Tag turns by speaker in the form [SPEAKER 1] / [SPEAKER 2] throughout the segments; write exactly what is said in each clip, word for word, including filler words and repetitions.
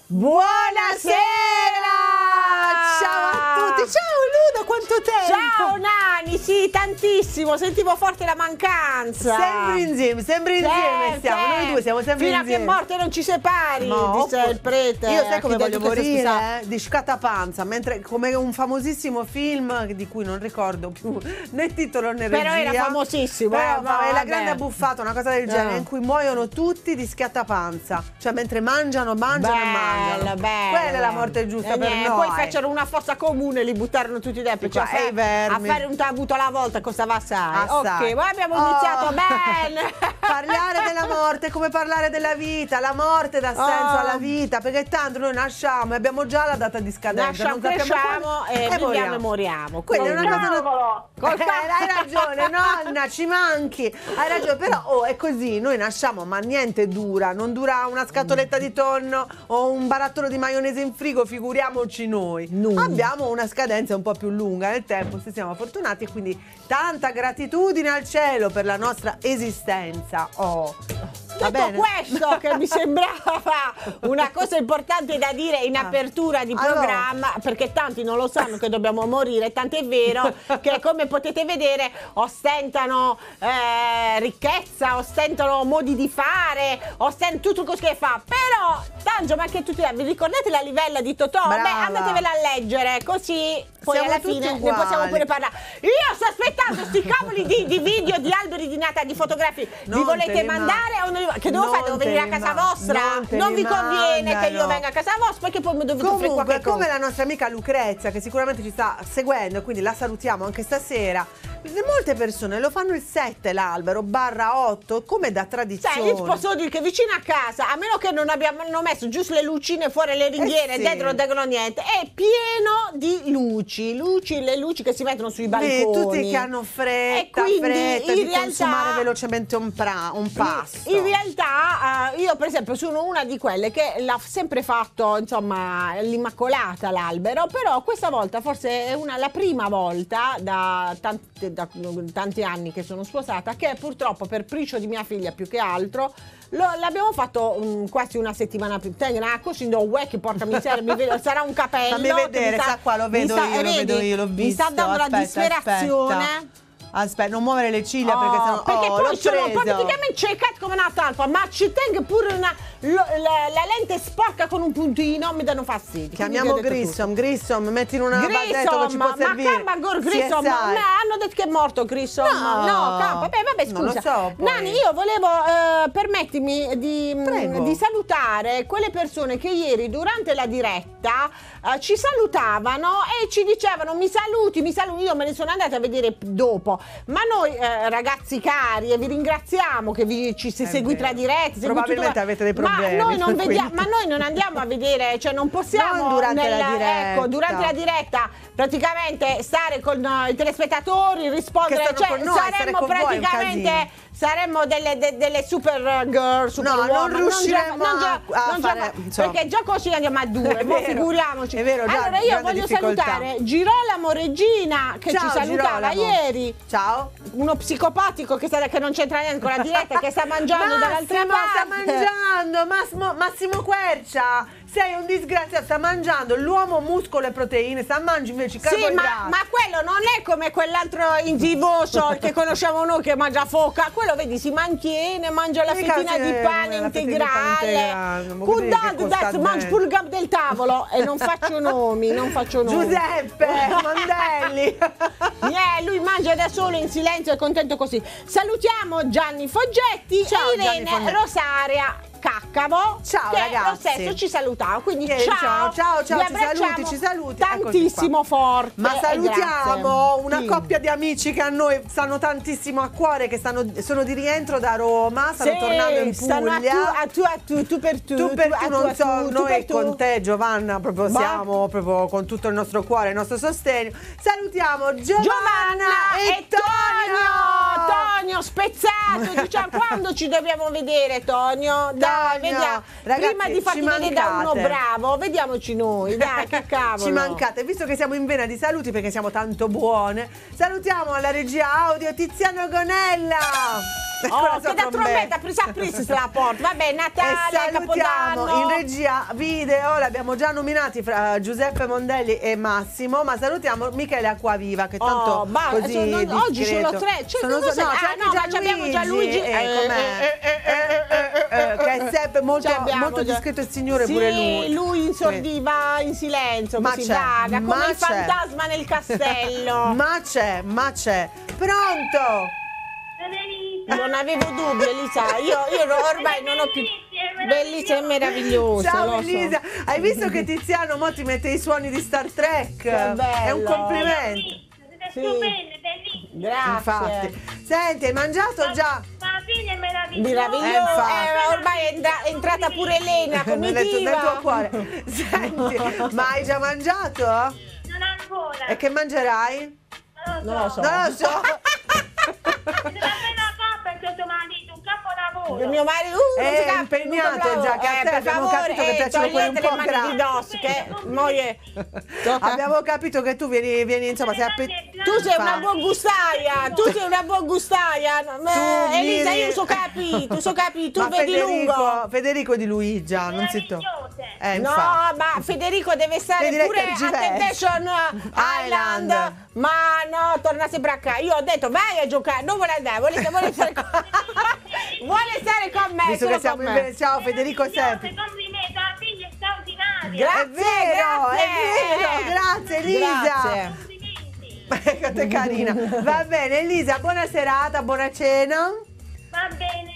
[SPEAKER 1] Buonasera! Ciao a tutti! Ciao Ludo, quanto tempo!
[SPEAKER 2] Ciao Nani, sì, tantissimo, sentivo forte la mancanza.
[SPEAKER 1] Sempre insieme, sempre insieme siamo, sempre. Noi due siamo sempre
[SPEAKER 2] Fino
[SPEAKER 1] insieme.
[SPEAKER 2] Fino a che morte non ci separi,
[SPEAKER 1] no,
[SPEAKER 2] dice il prete.
[SPEAKER 1] Io sai come voglio morire? Eh? Di scattapanza, mentre come un famosissimo film di cui non ricordo più né titolo né regia.
[SPEAKER 2] Però era famosissimo.
[SPEAKER 1] Però
[SPEAKER 2] eh,
[SPEAKER 1] no, è la
[SPEAKER 2] vabbè.
[SPEAKER 1] grande abbuffata, una cosa del genere,
[SPEAKER 2] no.
[SPEAKER 1] in cui muoiono tutti di schiattapanza. Cioè mentre mangiano, mangiano
[SPEAKER 2] bello,
[SPEAKER 1] e mangiano.
[SPEAKER 2] Bello,
[SPEAKER 1] Quella
[SPEAKER 2] bello.
[SPEAKER 1] è la morte giusta
[SPEAKER 2] e
[SPEAKER 1] per
[SPEAKER 2] niente,
[SPEAKER 1] noi.
[SPEAKER 2] Poi fecero una fossa comune e li buttarono tutti dentro. Cioè,
[SPEAKER 1] Qua,
[SPEAKER 2] a, a fare un tabuto alla volta costava assai.
[SPEAKER 1] assai.
[SPEAKER 2] Ok, poi abbiamo
[SPEAKER 1] oh.
[SPEAKER 2] iniziato bene.
[SPEAKER 1] Parlare della morte è come parlare della vita. La morte dà senso
[SPEAKER 2] oh.
[SPEAKER 1] alla vita, perché tanto noi nasciamo e abbiamo già la data di scadenza.
[SPEAKER 2] Nasciamo,
[SPEAKER 1] non
[SPEAKER 2] cresciamo e,
[SPEAKER 1] e
[SPEAKER 2] viviamo e moriamo.
[SPEAKER 1] Quindi è una cosa
[SPEAKER 2] Col
[SPEAKER 1] eh, hai ragione, nonna, ci manchi. Hai ragione, però oh, è così, noi nasciamo, ma niente dura, non dura una scatoletta di tonno o un barattolo di maionese in frigo, figuriamoci noi.
[SPEAKER 2] No.
[SPEAKER 1] Abbiamo una scadenza un po' più lunga nel tempo, se siamo fortunati, e quindi tanta gratitudine al cielo per la nostra esistenza. Oh.
[SPEAKER 2] Tutto questo che mi sembrava una cosa importante da dire in apertura di programma, allora. Perché tanti non lo sanno che dobbiamo morire, tant'è vero che come potete vedere ostentano eh, ricchezza, ostentano modi di fare, ostentano tutto quello che fa, però Tangio, ma che tutti, vi ricordate la livella di Totò?
[SPEAKER 1] Brava.
[SPEAKER 2] Beh, andatevela a leggere, così poi
[SPEAKER 1] siamo
[SPEAKER 2] alla fine
[SPEAKER 1] uguali.
[SPEAKER 2] Ne possiamo pure parlare. Io sto aspettando sti cavoli di, di video, di alberi di Natale, di fotografie,
[SPEAKER 1] non
[SPEAKER 2] li volete mandare o non li che devo
[SPEAKER 1] non
[SPEAKER 2] fare? Devo venire a casa vostra?
[SPEAKER 1] Non,
[SPEAKER 2] non vi conviene
[SPEAKER 1] mandano.
[SPEAKER 2] che io venga a casa vostra, perché poi mi dovete fare
[SPEAKER 1] comunque
[SPEAKER 2] qualche
[SPEAKER 1] come
[SPEAKER 2] cosa.
[SPEAKER 1] la nostra amica Lucrezia, che sicuramente ci sta seguendo, quindi la salutiamo anche stasera. Molte persone lo fanno il sette l'albero barra otto come da tradizione.
[SPEAKER 2] Sai, io posso dire che vicino a casa, a meno che non abbiamo messo giusto le lucine fuori, le ringhiere,
[SPEAKER 1] eh sì.
[SPEAKER 2] dentro non dicono niente, è pieno di luci, luci, le luci che si mettono sui balconi.
[SPEAKER 1] Beh, tutti che hanno fretta, fretta di realtà, consumare velocemente un, pra, un pasto.
[SPEAKER 2] In realtà uh, io per esempio sono una di quelle che l'ha sempre fatto, insomma, l'immacolata l'albero, però questa volta forse è una, la prima volta da tanti, da tanti anni che sono sposata, che purtroppo per pricio di mia figlia più che altro l'abbiamo fatto um, quasi una settimana più. Tenga così no uè che porca miseria, mi vedo, sarà un capello.
[SPEAKER 1] Fammi vedere, sa, qua lo vedo sta, io, lo vedo io, l'ho visto.
[SPEAKER 2] Mi sta dando
[SPEAKER 1] aspetta,
[SPEAKER 2] la disperazione.
[SPEAKER 1] Aspetta. Aspetta, non muovere le ciglia,
[SPEAKER 2] oh,
[SPEAKER 1] perché sennò
[SPEAKER 2] perché
[SPEAKER 1] oh,
[SPEAKER 2] poi sono
[SPEAKER 1] preso.
[SPEAKER 2] praticamente ciecato come una talpa, ma ci tengo pure una lo, la, la lente sporca con un puntino, mi danno fastidio.
[SPEAKER 1] Chiamiamo Grissom, Grissom, metti in una vasetto che ci può servire.
[SPEAKER 2] Ma ma Grissom, ma hanno detto che è morto Grissom.
[SPEAKER 1] No,
[SPEAKER 2] no campo. Beh, vabbè, scusa.
[SPEAKER 1] Non lo so, poi.
[SPEAKER 2] Nani, io volevo eh, permettimi di, di salutare quelle persone che ieri durante la diretta eh, ci salutavano e ci dicevano mi saluti, mi saluti. Io me ne sono andata a vedere dopo. Ma noi eh, ragazzi cari, e vi ringraziamo che vi, ci si seguite la diretta,
[SPEAKER 1] probabilmente avete dei problemi,
[SPEAKER 2] ma noi non vediamo, ma noi non andiamo a vedere, cioè non possiamo
[SPEAKER 1] non durante
[SPEAKER 2] nel,
[SPEAKER 1] la diretta,
[SPEAKER 2] ecco, durante la diretta praticamente stare con uh, i telespettatori, rispondere, cioè
[SPEAKER 1] noi,
[SPEAKER 2] saremmo praticamente saremmo delle, de, delle super girl, super
[SPEAKER 1] no,
[SPEAKER 2] woman,
[SPEAKER 1] non riusciremo
[SPEAKER 2] non già,
[SPEAKER 1] a, a
[SPEAKER 2] non
[SPEAKER 1] fare,
[SPEAKER 2] già, perché già così andiamo a due, ma figuriamoci.
[SPEAKER 1] È vero, già,
[SPEAKER 2] allora io voglio
[SPEAKER 1] difficoltà.
[SPEAKER 2] salutare Girolamo Regina che
[SPEAKER 1] Ciao,
[SPEAKER 2] ci salutava
[SPEAKER 1] Girolamo.
[SPEAKER 2] ieri.
[SPEAKER 1] Ciao.
[SPEAKER 2] Uno psicopatico che, sta, che non c'entra niente con la diretta, che sta mangiando dall'altra parte.
[SPEAKER 1] sta mangiando, Massimo, Massimo Quercia, sei un disgraziato, sta mangiando l'uomo muscolo e proteine, sta mangiando invece i carboidrati.
[SPEAKER 2] Sì, ma, ma quello non è come quell'altro inzivoso che conosciamo noi che mangia foca, quello vedi si mantiene, mangia la
[SPEAKER 1] Mica
[SPEAKER 2] fettina
[SPEAKER 1] se-
[SPEAKER 2] di pane
[SPEAKER 1] la fettina di pane
[SPEAKER 2] integrale,
[SPEAKER 1] integrale, ma
[SPEAKER 2] con
[SPEAKER 1] vedi che
[SPEAKER 2] dad,
[SPEAKER 1] costa
[SPEAKER 2] dad, mangia
[SPEAKER 1] bene.
[SPEAKER 2] pure il gab del tavolo e non faccio nomi, non faccio nomi.
[SPEAKER 1] Giuseppe Mandelli.
[SPEAKER 2] Yeah, lui mangia da solo in silenzio, è contento così. Salutiamo Gianni Foggetti.
[SPEAKER 1] Ciao,
[SPEAKER 2] e Irene
[SPEAKER 1] Gianni Foggetti.
[SPEAKER 2] Rosaria Caccavo,
[SPEAKER 1] ciao
[SPEAKER 2] che
[SPEAKER 1] ragazzi,
[SPEAKER 2] lo stesso ci salutava, quindi
[SPEAKER 1] che
[SPEAKER 2] ciao,
[SPEAKER 1] ciao ciao,
[SPEAKER 2] vi
[SPEAKER 1] ci saluti,
[SPEAKER 2] abbracciamo
[SPEAKER 1] ci saluti
[SPEAKER 2] tantissimo forte.
[SPEAKER 1] ma salutiamo una
[SPEAKER 2] sì.
[SPEAKER 1] coppia di amici che a noi stanno tantissimo a cuore, che stanno, sono di rientro da Roma, stanno
[SPEAKER 2] sì,
[SPEAKER 1] tornando in Puglia.
[SPEAKER 2] A tu, a tu, a tu, tu per tu,
[SPEAKER 1] tu per tu,
[SPEAKER 2] tu
[SPEAKER 1] non
[SPEAKER 2] a
[SPEAKER 1] so,
[SPEAKER 2] tu, tu
[SPEAKER 1] noi
[SPEAKER 2] per tu.
[SPEAKER 1] con te Giovanna proprio
[SPEAKER 2] Ma...
[SPEAKER 1] siamo proprio con tutto il nostro cuore, il nostro sostegno. Salutiamo Giovanna,
[SPEAKER 2] Giovanna
[SPEAKER 1] e,
[SPEAKER 2] e Tonio. Tonio spezzato, diciamo, quando ci dobbiamo vedere Tonio? Dai,
[SPEAKER 1] Tonio.
[SPEAKER 2] vediamo.
[SPEAKER 1] Ragazzi,
[SPEAKER 2] prima di farti
[SPEAKER 1] ci
[SPEAKER 2] vedere da uno
[SPEAKER 1] mancate.
[SPEAKER 2] bravo, vediamoci noi, dai, che cavolo.
[SPEAKER 1] Ci mancate, visto che siamo in vena di saluti perché siamo tanto buone, salutiamo alla regia audio Tiziano Gonella.
[SPEAKER 2] Oh, che da trombetta, presa aprisse la porta. Vabbè, Natale,
[SPEAKER 1] e
[SPEAKER 2] Capodanno.
[SPEAKER 1] salutiamo in regia video, l'abbiamo già nominati fra Giuseppe Mondelli e Massimo, ma salutiamo Michele Acquaviva che tanto
[SPEAKER 2] oh, bah,
[SPEAKER 1] così
[SPEAKER 2] sono, non, oggi sono tre. Cioè,
[SPEAKER 1] sono,
[SPEAKER 2] no,
[SPEAKER 1] no, c'è
[SPEAKER 2] ah,
[SPEAKER 1] anche
[SPEAKER 2] no,
[SPEAKER 1] Gianluigi,
[SPEAKER 2] ma abbiamo Gianluigi
[SPEAKER 1] eh,
[SPEAKER 2] eh,
[SPEAKER 1] com'è?
[SPEAKER 2] eh, eh, eh, eh,
[SPEAKER 1] che è sempre molto, molto
[SPEAKER 2] già.
[SPEAKER 1] discreto il signore,
[SPEAKER 2] sì,
[SPEAKER 1] pure lui.
[SPEAKER 2] lui insordiva in silenzio,
[SPEAKER 1] ma
[SPEAKER 2] così
[SPEAKER 1] c'è,
[SPEAKER 2] vaga,
[SPEAKER 1] ma
[SPEAKER 2] come il
[SPEAKER 1] c'è.
[SPEAKER 2] fantasma nel castello.
[SPEAKER 1] ma c'è, ma c'è. Pronto?
[SPEAKER 2] Non avevo dubbi, Elisa. Io, io ormai non ho più. Bellissima e meravigliosa.
[SPEAKER 1] Ciao
[SPEAKER 2] lo
[SPEAKER 1] Elisa,
[SPEAKER 2] so.
[SPEAKER 1] hai visto che Tiziano mo ti mette i suoni di Star Trek?
[SPEAKER 2] Che bello.
[SPEAKER 1] È un complimento.
[SPEAKER 2] Sì.
[SPEAKER 3] Bellissimo.
[SPEAKER 2] Grazie.
[SPEAKER 1] Infatti. Senti, hai mangiato già?
[SPEAKER 3] Ma figlia è meravigliosa.
[SPEAKER 2] Meraviglioso.
[SPEAKER 1] Eh,
[SPEAKER 2] Eh, ormai è, entra- è entrata pure Elena,
[SPEAKER 1] Nel tuo, nel tuo
[SPEAKER 2] comitiva.
[SPEAKER 1] cuore. Senti, ma hai già mangiato?
[SPEAKER 3] Non ancora.
[SPEAKER 1] E che mangerai?
[SPEAKER 2] Non lo so.
[SPEAKER 1] Non lo so.
[SPEAKER 3] Deve appena pappa il tuo marito, un capolavoro.
[SPEAKER 2] Il mio marito uh, non
[SPEAKER 1] È
[SPEAKER 2] si cap-
[SPEAKER 1] impegnato
[SPEAKER 2] non
[SPEAKER 1] già, che a
[SPEAKER 2] eh,
[SPEAKER 1] te
[SPEAKER 2] per
[SPEAKER 1] abbiamo
[SPEAKER 2] favore,
[SPEAKER 1] capito che
[SPEAKER 2] eh,
[SPEAKER 1] piacciono quelli un
[SPEAKER 2] togliete
[SPEAKER 1] po'
[SPEAKER 2] le mani di
[SPEAKER 1] grassi.
[SPEAKER 2] dosso, che moglie.
[SPEAKER 1] Abbiamo capito che tu vieni, vieni insomma, sei appetitoso.
[SPEAKER 2] Tu sei una buon gustaia, tu sei una buon gustaia. Eh, Elisa,
[SPEAKER 1] vieni-
[SPEAKER 2] io so capi, tu so capi, tu
[SPEAKER 1] Ma
[SPEAKER 2] vedi
[SPEAKER 1] Federico,
[SPEAKER 2] lungo.
[SPEAKER 1] Federico di Luigia, non si to...
[SPEAKER 3] Meravigliose.
[SPEAKER 1] Eh,
[SPEAKER 2] No,
[SPEAKER 1] infatti.
[SPEAKER 2] ma Federico deve stare
[SPEAKER 1] Vedi, lei
[SPEAKER 2] pure a
[SPEAKER 1] tergiversa.
[SPEAKER 2] Temptation Island.
[SPEAKER 1] Island.
[SPEAKER 2] Ma no, torna sempre a casa. Io ho detto vai a giocare, non vuole andare, vuole, vuole stare con vuole stare con me.
[SPEAKER 1] Visto
[SPEAKER 2] solo
[SPEAKER 1] che siamo
[SPEAKER 2] con
[SPEAKER 1] in
[SPEAKER 2] me.
[SPEAKER 1] ve- ciao Federico Seppi.
[SPEAKER 3] Complimenti, la figlia è straordinaria.
[SPEAKER 2] Grazie,
[SPEAKER 1] È vero,
[SPEAKER 2] grazie.
[SPEAKER 1] è vero, grazie Elisa.
[SPEAKER 2] Grazie.
[SPEAKER 3] Complimenti.
[SPEAKER 1] Ecco te carina. Va bene Elisa, buona serata, buona cena.
[SPEAKER 3] Va bene.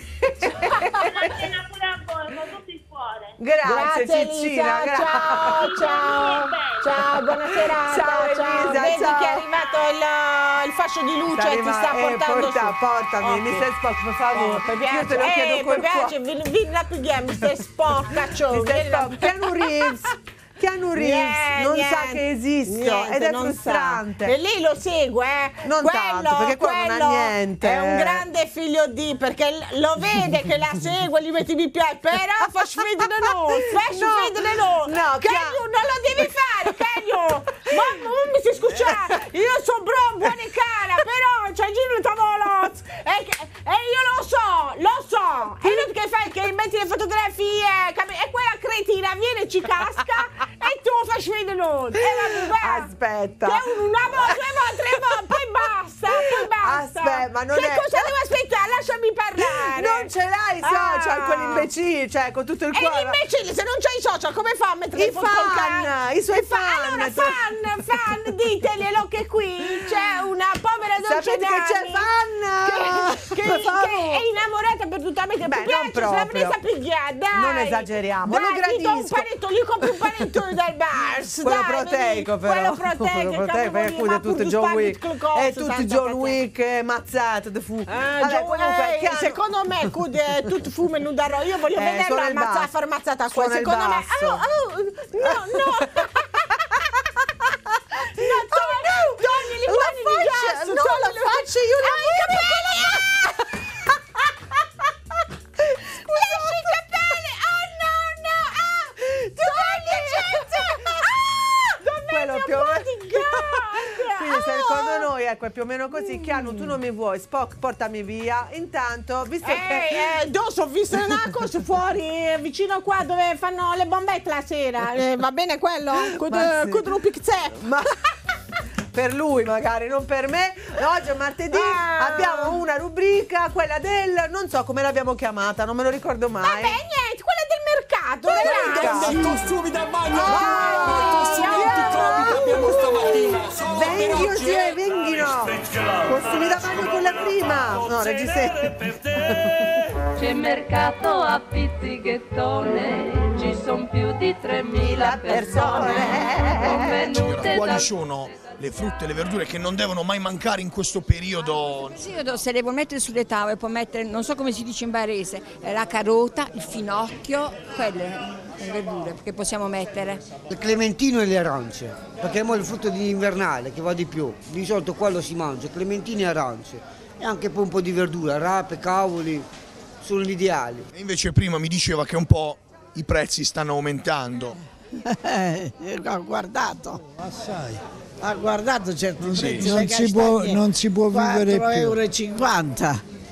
[SPEAKER 3] Buona cena pure a voi, con tutto il cuore.
[SPEAKER 1] Grazie,
[SPEAKER 2] Grazie
[SPEAKER 1] Ciccina,
[SPEAKER 2] Elisa,
[SPEAKER 1] grazie.
[SPEAKER 2] ciao, ciao, ciao, buona serata,
[SPEAKER 1] Ciao, Elisa,
[SPEAKER 2] vedi
[SPEAKER 1] ciao.
[SPEAKER 2] che è arrivato il, il fascio di luce
[SPEAKER 1] Sta
[SPEAKER 2] e ti
[SPEAKER 1] arriva-
[SPEAKER 2] sta
[SPEAKER 1] eh,
[SPEAKER 2] portando
[SPEAKER 1] porta-
[SPEAKER 2] su.
[SPEAKER 1] portami,
[SPEAKER 2] Ok.
[SPEAKER 1] mister Spock, per favore.
[SPEAKER 2] Oh, per
[SPEAKER 1] Io te lo
[SPEAKER 2] piace,
[SPEAKER 1] chiedo
[SPEAKER 2] eh,
[SPEAKER 1] col
[SPEAKER 2] per piace,
[SPEAKER 1] cuore.
[SPEAKER 2] vieni, vieni la pigliamo, mister Spock, caccio,
[SPEAKER 1] Mister
[SPEAKER 2] vieni la-
[SPEAKER 1] Spock, Keanu Reeves. Keanu Reeves
[SPEAKER 2] Niente,
[SPEAKER 1] non
[SPEAKER 2] niente,
[SPEAKER 1] sa che esisto
[SPEAKER 2] niente,
[SPEAKER 1] ed è
[SPEAKER 2] non
[SPEAKER 1] frustrante.
[SPEAKER 2] sa. E lei lo segue, eh?
[SPEAKER 1] Non
[SPEAKER 2] quello,
[SPEAKER 1] tanto, perché qua non ha
[SPEAKER 2] quello
[SPEAKER 1] niente.
[SPEAKER 2] È un grande figlio di, perché l- lo vede che la segue, gli mette mi piace, però fa sfidare noi, fa
[SPEAKER 1] No,
[SPEAKER 2] sfidare noi.
[SPEAKER 1] no,
[SPEAKER 2] Caglio, non lo devi fare, Caglio. Mamma, non mi si scusa, io sono bravo, buona e cara, però c'è giro il tavolo. E, che- e io lo so, lo so. E non che fai, che metti le fotografie, capi- e quella cretina viene e ci casca e tu fai sfidare noi. E vabbè, va.
[SPEAKER 1] Aspetta.
[SPEAKER 2] Che un- una volta, due volte, tre volte, poi basta, poi basta.
[SPEAKER 1] Aspetta, ma non
[SPEAKER 2] che
[SPEAKER 1] è-
[SPEAKER 2] cosa devo aspettare? Lasciami parlare.
[SPEAKER 1] Non ce l'hai i social,
[SPEAKER 2] Ah.
[SPEAKER 1] quelli imbecilli, cioè con tutto il
[SPEAKER 2] E
[SPEAKER 1] cuore.
[SPEAKER 2] l'imbecille, se non c'hai i social, come fa a mettere
[SPEAKER 1] I
[SPEAKER 2] le foto col
[SPEAKER 1] fan,
[SPEAKER 2] cane?
[SPEAKER 1] i suoi
[SPEAKER 2] E fa-
[SPEAKER 1] fan.
[SPEAKER 2] Allora, fan, fan, diteglielo che qui c'è una povera dolce
[SPEAKER 1] Sapete che c'è fan?
[SPEAKER 2] Che, che,
[SPEAKER 1] Per favore.
[SPEAKER 2] che è innamorata perdutamente.
[SPEAKER 1] Beh,
[SPEAKER 2] Mi piace,
[SPEAKER 1] non
[SPEAKER 2] se la
[SPEAKER 1] proprio.
[SPEAKER 2] presa a pigliare, dai.
[SPEAKER 1] Non esageriamo,
[SPEAKER 2] dai,
[SPEAKER 1] lo
[SPEAKER 2] gli do un
[SPEAKER 1] gradisco.
[SPEAKER 2] panetto, gli compro un panetto dal Bars.
[SPEAKER 1] Quello
[SPEAKER 2] dai,
[SPEAKER 1] proteico
[SPEAKER 2] vedi?
[SPEAKER 1] però.
[SPEAKER 2] Quello proteico,
[SPEAKER 1] Quello proteico, perché
[SPEAKER 2] cavolo,
[SPEAKER 1] quello
[SPEAKER 2] ma
[SPEAKER 1] è tutto
[SPEAKER 2] pur
[SPEAKER 1] John
[SPEAKER 2] spaghetti
[SPEAKER 1] Wick.
[SPEAKER 2] col coso,
[SPEAKER 1] È tutto
[SPEAKER 2] senza
[SPEAKER 1] John
[SPEAKER 2] patè.
[SPEAKER 1] Wick eh, mazzato, de fu.
[SPEAKER 2] Eh,
[SPEAKER 1] Vabbè,
[SPEAKER 2] Gio-
[SPEAKER 1] comunque,
[SPEAKER 2] eh,
[SPEAKER 1] Keanu-
[SPEAKER 2] secondo me Cud è tutto fumo e non darò. Io voglio
[SPEAKER 1] Eh,
[SPEAKER 2] vederlo
[SPEAKER 1] suona il
[SPEAKER 2] ammazza-
[SPEAKER 1] basso.
[SPEAKER 2] far ammazzata qua.
[SPEAKER 1] Suona il
[SPEAKER 2] Secondo me.
[SPEAKER 1] basso.
[SPEAKER 2] Oh, oh, no, no. No, togli, toglili,
[SPEAKER 1] La
[SPEAKER 2] toglili il
[SPEAKER 1] faccia,
[SPEAKER 2] gesso,
[SPEAKER 1] no, la
[SPEAKER 2] toglili-
[SPEAKER 1] faccia, io la
[SPEAKER 2] Ah, i capelli! Lascia i capelli! Oh no, no! Ah! Togli il gesso! Ah! Dov'è
[SPEAKER 1] Quello
[SPEAKER 2] il mio
[SPEAKER 1] più o meno-
[SPEAKER 2] bodyguard?
[SPEAKER 1] Quindi
[SPEAKER 2] Ah!
[SPEAKER 1] secondo noi ecco è più o meno così. Chiano, tu non mi vuoi, Spock portami via. Intanto, visto che
[SPEAKER 2] Eh, eh, dosso, ho visto una cosa fuori, eh, vicino qua dove fanno le bombette la sera. Eh, va bene quello? Cud-
[SPEAKER 1] Ma sì.
[SPEAKER 2] Cudru Pixè.
[SPEAKER 1] ma per lui magari, non per me. Oggi è martedì,
[SPEAKER 2] Ah.
[SPEAKER 1] abbiamo una rubrica, quella del non so come l'abbiamo chiamata, non me lo ricordo mai.
[SPEAKER 2] Vabbè, niente, quella del mercato,
[SPEAKER 1] Quella del
[SPEAKER 2] ragazzi.
[SPEAKER 1] mercato.
[SPEAKER 4] I costumi da bagno,
[SPEAKER 1] Ah,
[SPEAKER 4] i costumi anti-Covid abbiamo stamattina. Solo per
[SPEAKER 1] Venghi
[SPEAKER 4] oggi,
[SPEAKER 1] sì,
[SPEAKER 4] eh.
[SPEAKER 1] venghino. Costumi da bagno con la prima. No, registri.
[SPEAKER 5] C'è mercato a Pizzighettone, ci sono più di tremila persone.
[SPEAKER 1] persone.
[SPEAKER 5] Convenute
[SPEAKER 4] Quali
[SPEAKER 5] da...
[SPEAKER 4] sono le frutte e le verdure che non devono mai mancare in questo periodo?
[SPEAKER 6] Sì, io se le vuoi mettere sulle tavole, può mettere, non so come si dice in barese, eh, la carota, il finocchio, quelle le verdure che possiamo mettere.
[SPEAKER 7] Il clementino e le arance, perché è il frutto di invernale che va di più. Di solito quello si mangia, clementini e arance. E anche poi un po' di verdura, rape, cavoli, sono gli ideali.
[SPEAKER 4] E invece prima mi diceva che un po' i prezzi stanno aumentando.
[SPEAKER 8] Eh, ho guardato. Assai. Ha guardato certi
[SPEAKER 4] Sì.
[SPEAKER 8] prezzi.
[SPEAKER 9] Non
[SPEAKER 8] le
[SPEAKER 9] si può-
[SPEAKER 8] castagne,
[SPEAKER 9] non si può vivere più.
[SPEAKER 8] quattro euro e cinquanta.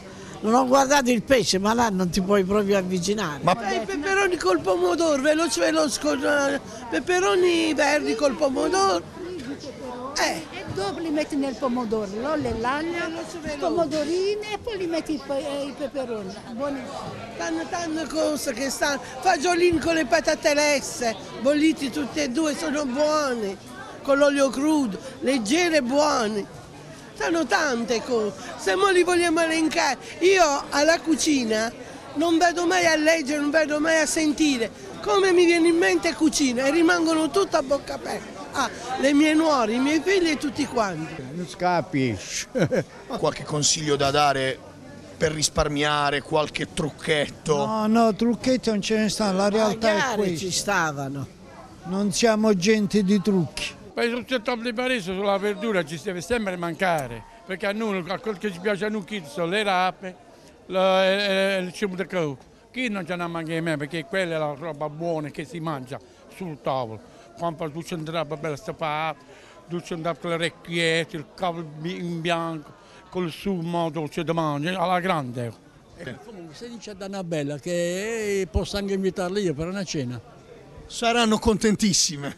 [SPEAKER 8] Non ho guardato il pesce, ma là non ti puoi proprio avvicinare.
[SPEAKER 4] Ma
[SPEAKER 9] Eh, I peperoni col pomodoro, veloce veloce, con, eh, peperoni verdi col pomodoro. Eh.
[SPEAKER 10] E dopo li metti nel pomodoro, l'olio e l'aglio, pomodorini e poi li metti i, pe- i peperoni. Buoni.
[SPEAKER 9] Tante, tante cose che stanno, fagiolini con le patate lesse, bolliti tutti e due, sono buoni, con l'olio crudo, leggeri e buoni. Sono tante cose, se mo li vogliamo elencare, io alla cucina non vedo mai a leggere, non vedo mai a sentire, come mi viene in mente cucina e rimangono tutto a bocca aperta. Ah, le mie nuore, i miei figli e tutti quanti.
[SPEAKER 11] Non capisci.
[SPEAKER 4] qualche consiglio da dare per risparmiare, qualche trucchetto?
[SPEAKER 12] No, no, trucchetti non ce ne stanno, la realtà è
[SPEAKER 8] Magari
[SPEAKER 12] questa.
[SPEAKER 8] ci stavano.
[SPEAKER 12] Non siamo gente di trucchi.
[SPEAKER 13] Poi sul settore di Parigi sulla verdura ci deve sempre mancare, perché a noi, a quel che ci piace a noi sono le rape, la- e- e il cibo di coco. Chi non ce ne manca me, perché quella è la roba buona che si mangia sul tavolo. Quando tu ci andrai bella stapata, tu ci andrai con le orecchiette, il capo in bianco, col sumo dolce da mangiare, alla grande.
[SPEAKER 14] Comunque se dice ad Annabella che posso anche invitarla io per una cena.
[SPEAKER 4] Saranno contentissime.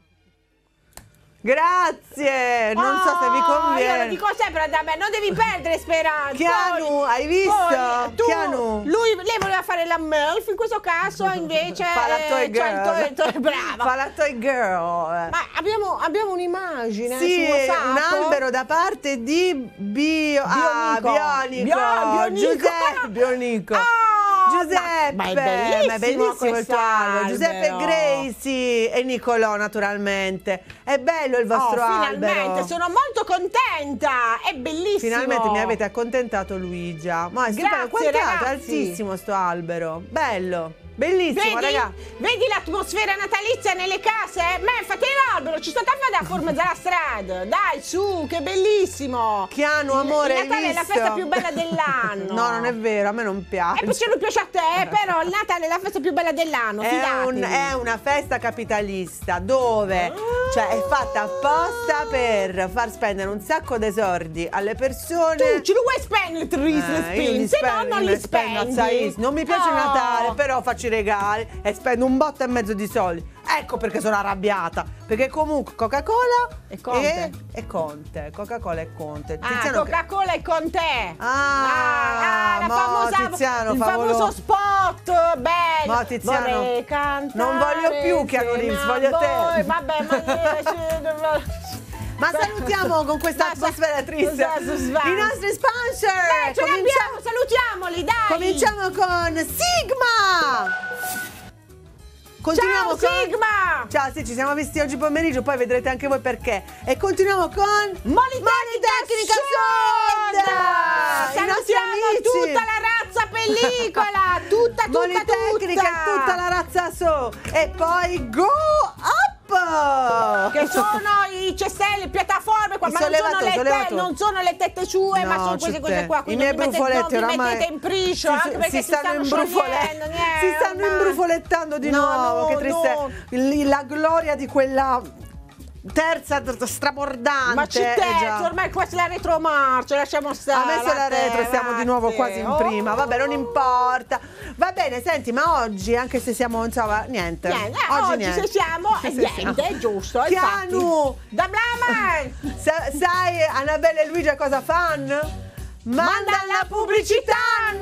[SPEAKER 1] Grazie, non so se vi
[SPEAKER 2] Oh,
[SPEAKER 1] conviene.
[SPEAKER 2] Io lo dico sempre da me, non devi perdere speranza.
[SPEAKER 1] Chianu,
[SPEAKER 2] Poi-
[SPEAKER 1] hai visto?
[SPEAKER 2] poi tu-
[SPEAKER 1] Chianu.
[SPEAKER 2] Lui, lei voleva fare la MILF, in questo caso invece
[SPEAKER 1] Fa la toy
[SPEAKER 2] eh, c'ha il toy-
[SPEAKER 1] girl.
[SPEAKER 2] toy- brava.
[SPEAKER 1] Fa la toy girl.
[SPEAKER 2] Ma abbiamo, abbiamo un'immagine
[SPEAKER 1] Sì,
[SPEAKER 2] su WhatsApp.
[SPEAKER 1] un albero da parte di Bio... Ah,
[SPEAKER 2] Bionico.
[SPEAKER 1] Bionico.
[SPEAKER 2] Bio- Bionico.
[SPEAKER 1] Giuseppe Bionico. Giuseppe,
[SPEAKER 2] ma è bellissimo
[SPEAKER 1] ma è bellissimo il tuo
[SPEAKER 2] quest'albero.
[SPEAKER 1] albero. Giuseppe Gracie e Nicolò, naturalmente. È bello il vostro
[SPEAKER 2] Oh,
[SPEAKER 1] albero.
[SPEAKER 2] finalmente, sono molto contenta, è bellissimo.
[SPEAKER 1] Finalmente mi avete accontentato Luigia. Ma è
[SPEAKER 2] Grazie,
[SPEAKER 1] stupendo. Quanto è alto? È
[SPEAKER 2] ragazzi.
[SPEAKER 1] altissimo sto albero. Bello. Bellissimo,
[SPEAKER 2] Vedi?
[SPEAKER 1] raga.
[SPEAKER 2] Vedi l'atmosfera natalizia nelle case? Me, fate l'albero, ci state a fare da forma della strada. Dai, su, che bellissimo.
[SPEAKER 1] Chianu, amore,
[SPEAKER 2] Il
[SPEAKER 1] hai
[SPEAKER 2] Natale è la
[SPEAKER 1] visto?
[SPEAKER 2] festa più bella dell'anno.
[SPEAKER 1] No, non è vero, a me non piace.
[SPEAKER 2] E poi se non piace a te, però il Natale è la festa più bella dell'anno,
[SPEAKER 1] È,
[SPEAKER 2] fidatevi.
[SPEAKER 1] un- è una festa capitalista dove cioè, è fatta apposta per far spendere un sacco di soldi alle persone.
[SPEAKER 2] Tu ce lo vuoi spendere, Tris,
[SPEAKER 1] Eh, io li
[SPEAKER 2] se no
[SPEAKER 1] spendo,
[SPEAKER 2] non
[SPEAKER 1] li
[SPEAKER 2] li
[SPEAKER 1] spendo,
[SPEAKER 2] spendi.
[SPEAKER 1] sai, non mi piace il
[SPEAKER 2] Oh.
[SPEAKER 1] Natale, però faccio i regali e spendo un botto e mezzo di soldi. Ecco perché sono arrabbiata. Perché comunque Coca-Cola
[SPEAKER 2] E Conte.
[SPEAKER 1] e, e Conte. Coca-Cola e Conte.
[SPEAKER 2] Ah,
[SPEAKER 1] Tiziano che-
[SPEAKER 2] Coca-Cola è con te.
[SPEAKER 1] Ah,
[SPEAKER 2] ah, la
[SPEAKER 1] mo,
[SPEAKER 2] famosa,
[SPEAKER 1] Tiziano,
[SPEAKER 2] il
[SPEAKER 1] favolo-
[SPEAKER 2] famoso spot. Bello.
[SPEAKER 1] Mo, Tiziano,
[SPEAKER 2] Vorrei cantare
[SPEAKER 1] non voglio più Keanu Reeves,
[SPEAKER 2] insieme a
[SPEAKER 1] voglio te.
[SPEAKER 2] voi. Vabbè, ma
[SPEAKER 1] Ma salutiamo con questa atmosfera triste
[SPEAKER 2] Cosa si fa?
[SPEAKER 1] i nostri sponsor.
[SPEAKER 2] Beh, ce l'abbiamo, salutiamoli, dai.
[SPEAKER 1] Cominciamo con Sigma. Continuiamo
[SPEAKER 2] Ciao,
[SPEAKER 1] con
[SPEAKER 2] Sigma.
[SPEAKER 1] Ciao, sì, ci siamo visti oggi pomeriggio, poi vedrete anche voi perché. E continuiamo con
[SPEAKER 2] Monitecnica
[SPEAKER 1] Sud.
[SPEAKER 2] Sud.
[SPEAKER 1] I nostri
[SPEAKER 2] Salutiamo
[SPEAKER 1] amici.
[SPEAKER 2] tutta la razza pellicola, tutta, tutta,
[SPEAKER 1] Monitecnica
[SPEAKER 2] tutta.
[SPEAKER 1] e tutta la razza so. E poi Go Up.
[SPEAKER 2] Che sono i cestelli, piattaforme, qua,
[SPEAKER 1] I
[SPEAKER 2] ma non sono,
[SPEAKER 1] sollevatori,
[SPEAKER 2] le te-
[SPEAKER 1] sollevatori.
[SPEAKER 2] non sono le tette sue, ma
[SPEAKER 1] No,
[SPEAKER 2] sono queste
[SPEAKER 1] c'è
[SPEAKER 2] cose
[SPEAKER 1] te.
[SPEAKER 2] qua.
[SPEAKER 1] I
[SPEAKER 2] Quindi
[SPEAKER 1] miei
[SPEAKER 2] non vi mettete-
[SPEAKER 1] brufoletti
[SPEAKER 2] non vi
[SPEAKER 1] oramai
[SPEAKER 2] mettete in priscio,
[SPEAKER 1] si-
[SPEAKER 2] anche perché si,
[SPEAKER 1] stanno imbrufole-
[SPEAKER 2] sciogliendo, niente,
[SPEAKER 1] si stanno
[SPEAKER 2] ormai.
[SPEAKER 1] imbrufolettando di
[SPEAKER 2] No,
[SPEAKER 1] nuovo.
[SPEAKER 2] no,
[SPEAKER 1] che triste.
[SPEAKER 2] no.
[SPEAKER 1] Il- la gloria di quella terza tr- strabordante.
[SPEAKER 2] Ma c'è
[SPEAKER 1] eh
[SPEAKER 2] te,
[SPEAKER 1] già.
[SPEAKER 2] ormai questa è la retromarcia, lasciamo stare.
[SPEAKER 1] Ha messo la
[SPEAKER 2] vattene,
[SPEAKER 1] retro, siamo di nuovo
[SPEAKER 2] vattene.
[SPEAKER 1] quasi in
[SPEAKER 2] Oh.
[SPEAKER 1] prima. Vabbè, non importa. Va bene, senti, ma oggi, anche se siamo, insomma, niente.
[SPEAKER 2] Niente, eh, oggi,
[SPEAKER 1] niente.
[SPEAKER 2] se siamo,
[SPEAKER 1] Sì,
[SPEAKER 2] è
[SPEAKER 1] sì,
[SPEAKER 2] niente,
[SPEAKER 1] siamo.
[SPEAKER 2] è giusto.
[SPEAKER 1] Chianu!
[SPEAKER 2] infatti. Da Blama!
[SPEAKER 1] Sa- sai, Annabella e Luigi cosa fanno? Manda la pubblicità!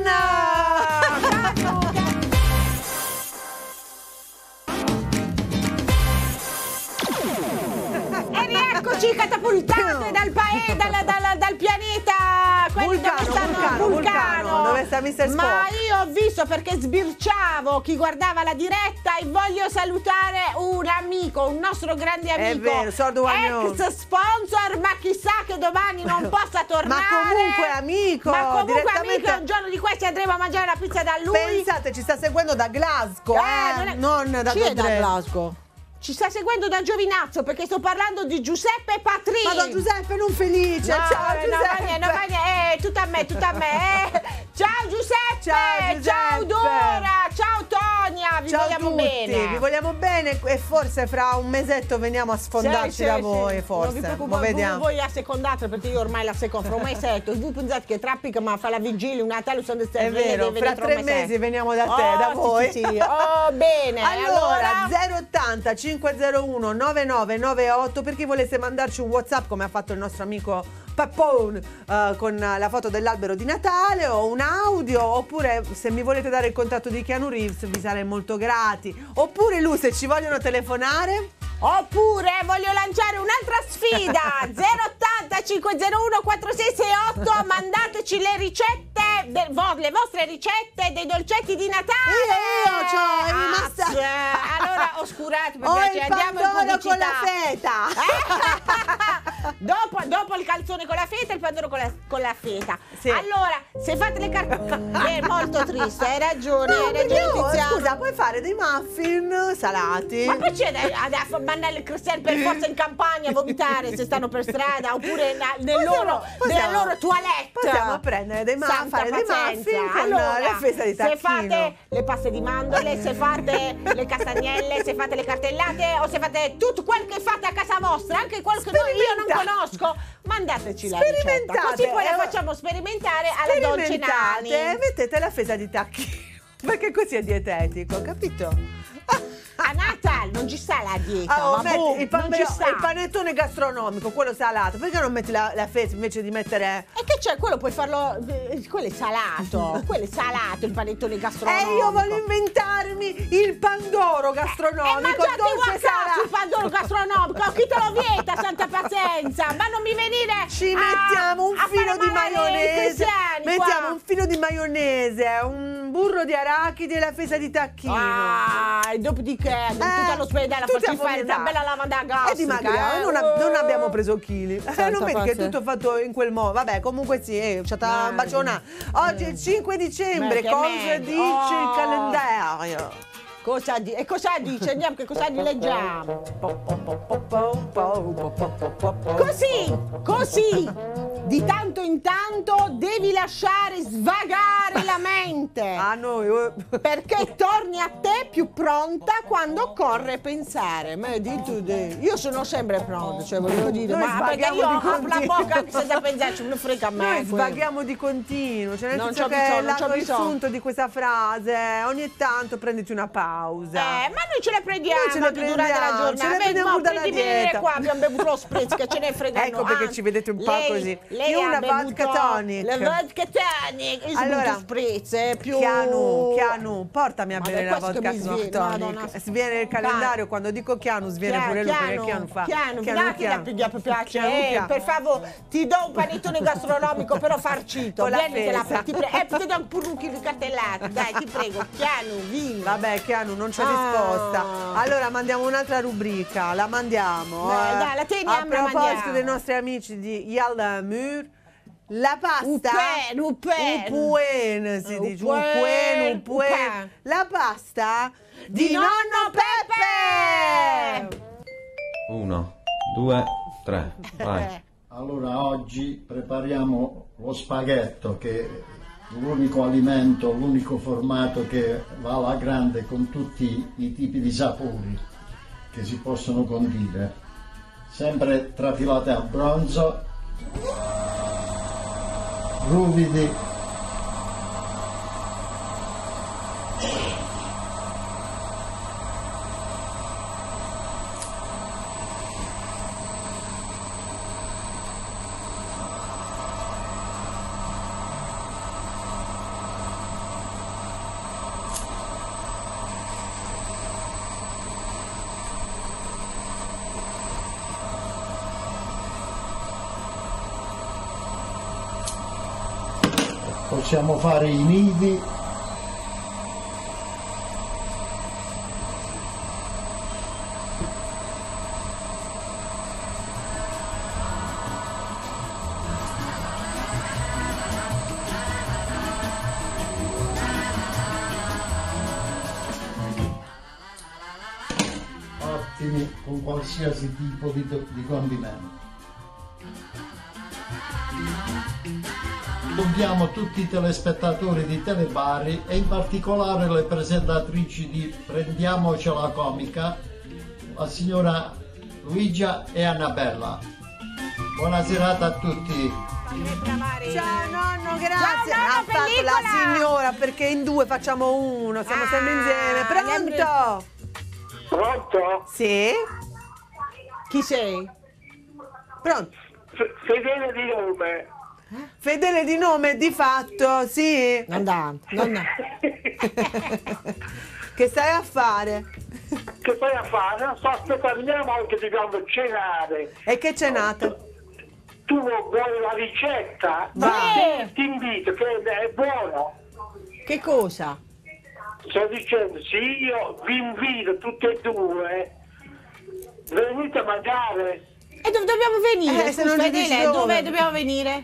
[SPEAKER 2] E rieccoci catapultate dal paese, dal, dal- dal pianeta. quelli
[SPEAKER 1] Vulcano,
[SPEAKER 2] dove stanno
[SPEAKER 1] Vulcano, Vulcano, dove sta mister Spock.
[SPEAKER 2] Ma io ho visto perché sbirciavo chi guardava la diretta e voglio salutare un amico, un nostro grande
[SPEAKER 1] È
[SPEAKER 2] amico.
[SPEAKER 1] vero, Sordo Wagnon.
[SPEAKER 2] Ex sponsor, ma chissà che domani non possa tornare.
[SPEAKER 1] Ma comunque amico,
[SPEAKER 2] Ma comunque
[SPEAKER 1] direttamente-
[SPEAKER 2] amico, un giorno di questi andremo a mangiare la pizza da lui.
[SPEAKER 1] Pensate, ci sta seguendo da Glasgow, eh,
[SPEAKER 2] Eh, non, è-
[SPEAKER 1] non da
[SPEAKER 2] Chi è da
[SPEAKER 1] Dodre.
[SPEAKER 2] Glasgow? Ci sta seguendo da Giovinazzo perché sto parlando di Giuseppe Patrini.
[SPEAKER 1] Ma don Giuseppe non felice,
[SPEAKER 2] No,
[SPEAKER 1] ciao
[SPEAKER 2] eh,
[SPEAKER 1] Giuseppe.
[SPEAKER 2] no, va niente, no, va niente, eh, tutto a me, tutto a me. eh. Ciao Giuseppe,
[SPEAKER 1] Ciao, Giuseppe.
[SPEAKER 2] ciao Dora, ciao Tony. Sonia, vi
[SPEAKER 1] Ciao
[SPEAKER 2] vogliamo
[SPEAKER 1] a tutti,
[SPEAKER 2] bene.
[SPEAKER 1] vi vogliamo bene e forse fra un mesetto veniamo a sfondarci
[SPEAKER 2] Sì,
[SPEAKER 1] da
[SPEAKER 2] sì,
[SPEAKER 1] voi,
[SPEAKER 2] sì.
[SPEAKER 1] forse.
[SPEAKER 2] Non vi
[SPEAKER 1] Mo
[SPEAKER 2] preoccupate,
[SPEAKER 1] vediamo.
[SPEAKER 2] voi, voi assecondate perché io ormai la secondo fra un mesetto. Voi pensate che trappica ma fa la vigilia, un Natale sono
[SPEAKER 1] È vero, fra tre mesi veniamo da te,
[SPEAKER 2] Oh,
[SPEAKER 1] da
[SPEAKER 2] sì,
[SPEAKER 1] voi.
[SPEAKER 2] sì, sì. Oh, bene.
[SPEAKER 1] Allora, zero ottanta cinquecentouno novantanove novantotto per chi volesse mandarci un WhatsApp come ha fatto il nostro amico Pappone eh, con la foto dell'albero di Natale o un audio, oppure se mi volete dare il contatto di Keanu Reeves vi sarei molto grati, oppure lui se ci vogliono telefonare.
[SPEAKER 2] Oppure voglio lanciare un'altra sfida zero ottanta cinquecentouno quarantasei sessantotto, mandateci le ricette de, vo, le vostre ricette dei dolcetti di Natale.
[SPEAKER 1] Io, io cioè, è rimasta
[SPEAKER 2] Ah, allora oscurate per
[SPEAKER 1] Ho
[SPEAKER 2] piacere,
[SPEAKER 1] il
[SPEAKER 2] andiamo in
[SPEAKER 1] pandoro
[SPEAKER 2] pubblicità
[SPEAKER 1] con la feta.
[SPEAKER 2] dopo, dopo il calzone con la feta e il pandoro con la, con la feta.
[SPEAKER 1] Sì.
[SPEAKER 2] Allora, se fate le carte è molto triste, hai ragione,
[SPEAKER 1] No,
[SPEAKER 2] hai
[SPEAKER 1] perché
[SPEAKER 2] ragione
[SPEAKER 1] oh,
[SPEAKER 2] Tiziana.
[SPEAKER 1] scusa, puoi fare dei muffin salati.
[SPEAKER 2] Ma poi c'è da, da, da mandare il cristiano per forza in campagna a vomitare se stanno per strada, oppure na, nel
[SPEAKER 1] Possiamo-
[SPEAKER 2] loro,
[SPEAKER 1] possiamo-
[SPEAKER 2] nella loro toilette.
[SPEAKER 1] possiamo prendere dei muffin,
[SPEAKER 2] Santa
[SPEAKER 1] fare dei
[SPEAKER 2] pazienza.
[SPEAKER 1] muffin con
[SPEAKER 2] Allora,
[SPEAKER 1] la festa di
[SPEAKER 2] se
[SPEAKER 1] tacchino.
[SPEAKER 2] fate le paste di mandorle, se fate le castagnelle, se fate le cartellate o se fate tutto quel che fate a casa vostra, anche quello che noi- io non conosco, mandateci la ricetta.
[SPEAKER 1] Sperimentate.
[SPEAKER 2] Così poi la
[SPEAKER 1] Eh,
[SPEAKER 2] facciamo sperimentare alla dolce
[SPEAKER 1] Sperimentate,
[SPEAKER 2] Nani.
[SPEAKER 1] mettete la fesa di tacchino perché così è dietetico, capito?
[SPEAKER 2] A Natale non ci sta la dieta,
[SPEAKER 1] Ah, oh,
[SPEAKER 2] ma
[SPEAKER 1] metti
[SPEAKER 2] boh,
[SPEAKER 1] il, pan-
[SPEAKER 2] non ci sta.
[SPEAKER 1] il panettone gastronomico, quello salato, perché non metti la, la fesa invece di mettere...
[SPEAKER 2] E che c'è? Quello puoi farlo. eh, Quello è salato. Quello è salato, il panettone gastronomico.
[SPEAKER 1] E io voglio inventarmi il pandoro gastronomico,
[SPEAKER 2] E mangiate
[SPEAKER 1] dolce
[SPEAKER 2] il
[SPEAKER 1] salato.
[SPEAKER 2] pandoro gastronomico, chi te lo vieta, santa pazienza? Ma non mi venire
[SPEAKER 1] Ci
[SPEAKER 2] a-
[SPEAKER 1] mettiamo un
[SPEAKER 2] a
[SPEAKER 1] filo
[SPEAKER 2] fare
[SPEAKER 1] di
[SPEAKER 2] male ai
[SPEAKER 1] maionese,
[SPEAKER 2] cristiani
[SPEAKER 1] mettiamo
[SPEAKER 2] qua.
[SPEAKER 1] un filo di maionese, un burro di arachidi e la fesa di tacchino.
[SPEAKER 2] Ah, e dopodiché tutti all'ospedale a
[SPEAKER 1] tutti
[SPEAKER 2] farci
[SPEAKER 1] a
[SPEAKER 2] fare
[SPEAKER 1] vomitare.
[SPEAKER 2] una bella lavanda
[SPEAKER 1] E
[SPEAKER 2] gastrica.
[SPEAKER 1] dimagriamo,
[SPEAKER 2] eh.
[SPEAKER 1] non, ab- non abbiamo preso chili. Eh,
[SPEAKER 2] Santa
[SPEAKER 1] non vedi che è
[SPEAKER 2] pazienza.
[SPEAKER 1] tutto fatto in quel modo. Vabbè, comunque sì, eh, c'è stata un baciona. Oggi è il cinque dicembre,
[SPEAKER 2] Ma che
[SPEAKER 1] cosa
[SPEAKER 2] meglio.
[SPEAKER 1] dice il
[SPEAKER 2] Oh.
[SPEAKER 1] calendario?
[SPEAKER 2] Cosa di- e cosa dice? Andiamo, che cosa di leggiamo? Così, così, di tanto in tanto devi lasciare svagare la mente.
[SPEAKER 1] A noi, eh.
[SPEAKER 2] Perché torni a te più pronta quando occorre pensare. Ma di tu, di- io sono sempre pronta, cioè voglio dire,
[SPEAKER 1] Noi
[SPEAKER 2] ma perché
[SPEAKER 1] svaghiamo
[SPEAKER 2] io
[SPEAKER 1] di
[SPEAKER 2] apro la
[SPEAKER 1] continuo.
[SPEAKER 2] bocca anche senza pensarci, non frega a me.
[SPEAKER 1] Noi
[SPEAKER 2] quello.
[SPEAKER 1] svaghiamo di continuo, cioè nel
[SPEAKER 2] Non
[SPEAKER 1] senso
[SPEAKER 2] c'ho
[SPEAKER 1] che
[SPEAKER 2] bisogno,
[SPEAKER 1] è
[SPEAKER 2] non c'ho
[SPEAKER 1] lato il
[SPEAKER 2] bisogno.
[SPEAKER 1] sunto di questa frase, ogni tanto prenditi una pausa.
[SPEAKER 2] Eh, ma noi ce le prendiamo
[SPEAKER 1] Noi ce le
[SPEAKER 2] anche durante la
[SPEAKER 1] prendiamo,
[SPEAKER 2] giornata.
[SPEAKER 1] ce le
[SPEAKER 2] Vedi,
[SPEAKER 1] prendiamo
[SPEAKER 2] mo,
[SPEAKER 1] pure dalla
[SPEAKER 2] prendi di venire
[SPEAKER 1] dieta.
[SPEAKER 2] qua, abbiamo bevuto lo spritz, che ce ne fregano.
[SPEAKER 1] Ecco perché
[SPEAKER 2] Ah,
[SPEAKER 1] ci vedete un po'
[SPEAKER 2] lei-
[SPEAKER 1] così.
[SPEAKER 2] Lei
[SPEAKER 1] Io
[SPEAKER 2] ha
[SPEAKER 1] una
[SPEAKER 2] bevuto
[SPEAKER 1] vodka tonic.
[SPEAKER 2] La vodka tonic, io
[SPEAKER 1] Allora,
[SPEAKER 2] allora, spritz, eh, più...
[SPEAKER 1] Chianu, Chianu, portami a
[SPEAKER 2] Ma
[SPEAKER 1] bere
[SPEAKER 2] è
[SPEAKER 1] la
[SPEAKER 2] questo che
[SPEAKER 1] vodka
[SPEAKER 2] mi sviene,
[SPEAKER 1] tonic.
[SPEAKER 2] Madonna.
[SPEAKER 1] Sviene il calendario, quando dico Chianu sviene pure lui, perché Chianu fa.
[SPEAKER 2] Chianu,
[SPEAKER 1] Chianu,
[SPEAKER 2] dai che
[SPEAKER 1] Chianu.
[SPEAKER 2] la piglia per piacere.
[SPEAKER 1] Chianu,
[SPEAKER 2] Eh,
[SPEAKER 1] Chianu.
[SPEAKER 2] per favore, ti do un panettone gastronomico però farcito.
[SPEAKER 1] Con la
[SPEAKER 2] Vieni che la
[SPEAKER 1] fesa.
[SPEAKER 2] ti prego. Eh, ti do pure un chilo di cartellate, dai, ti prego. Chianu, vieni.
[SPEAKER 1] Vabbè, Chianu, non c'è
[SPEAKER 2] Ah.
[SPEAKER 1] risposta. Allora mandiamo un'altra rubrica, la mandiamo.
[SPEAKER 2] Dai,
[SPEAKER 1] eh.
[SPEAKER 2] dai, la teniamo,
[SPEAKER 1] A
[SPEAKER 2] la
[SPEAKER 1] proposito
[SPEAKER 2] mandiamo.
[SPEAKER 1] dei nostri amici di Yaldamur, la pasta
[SPEAKER 2] Upen, upen.
[SPEAKER 1] Upuen si dice,
[SPEAKER 2] Upuen,
[SPEAKER 1] Upuen, Upuen.
[SPEAKER 2] upen.
[SPEAKER 1] La pasta di,
[SPEAKER 2] Di
[SPEAKER 1] nonno
[SPEAKER 2] nonno
[SPEAKER 1] Peppe.
[SPEAKER 11] Uno, due, tre, vai.
[SPEAKER 15] Allora oggi prepariamo lo spaghetto, che è l'unico alimento, l'unico formato che va alla grande con tutti i tipi di sapori che si possono condire. Sempre trafilate a bronzo, ruvidi, possiamo fare i nidi, ottimi con qualsiasi tipo di, di condimento. Salutiamo tutti i telespettatori di Telebari e in particolare le presentatrici di Prendiamocela Comica, la signora Luigia e Annabella. Buona serata a tutti.
[SPEAKER 1] Ciao nonno, grazie.
[SPEAKER 2] Ciao, nonno,
[SPEAKER 1] ha fatto
[SPEAKER 2] pellicola.
[SPEAKER 1] la signora perché in due facciamo uno, siamo
[SPEAKER 2] Ah,
[SPEAKER 1] sempre insieme. Pronto?
[SPEAKER 16] Pronto?
[SPEAKER 1] Sì?
[SPEAKER 2] Chi sei?
[SPEAKER 1] Pronto?
[SPEAKER 16] F- Fedele di nome.
[SPEAKER 1] Fedele di nome, di fatto, sì.
[SPEAKER 2] Non da, non da.
[SPEAKER 1] Che stai a fare?
[SPEAKER 16] Che stai a fare? Sto aspettando mia mamma che dobbiamo cenare.
[SPEAKER 1] E che cenate?
[SPEAKER 16] Tu vuoi la ricetta?
[SPEAKER 2] Vai.
[SPEAKER 16] Ti invito, che è buono.
[SPEAKER 2] Che cosa?
[SPEAKER 16] Sto dicendo, sì, io vi invito tutti e due, venite a mangiare.
[SPEAKER 2] E dove dobbiamo venire?
[SPEAKER 1] Eh, se
[SPEAKER 2] Scusa,
[SPEAKER 1] non ci dici
[SPEAKER 2] Fedele,
[SPEAKER 1] dove.
[SPEAKER 2] dove dobbiamo venire?